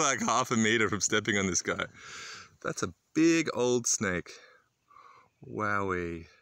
like half a meter from stepping on this guy. That's a big old snake. Wowee.